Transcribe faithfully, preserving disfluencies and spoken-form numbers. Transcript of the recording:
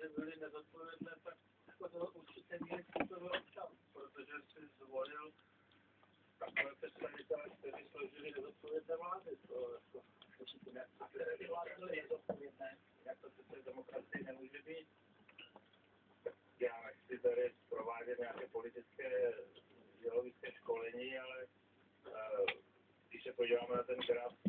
vlády byly nezodpovědné, tak jako to určitě míry způsobil občan, protože si zvolil takové představitele, kteří složili nezodpovědné vlády. To jako určitě ne. A které by vlády byly nezodpovědné, jak to přece demokracie nemůže být. Já nechci tady provádět nějaké politické ideologické školení, ale uh, když se podíváme na ten graf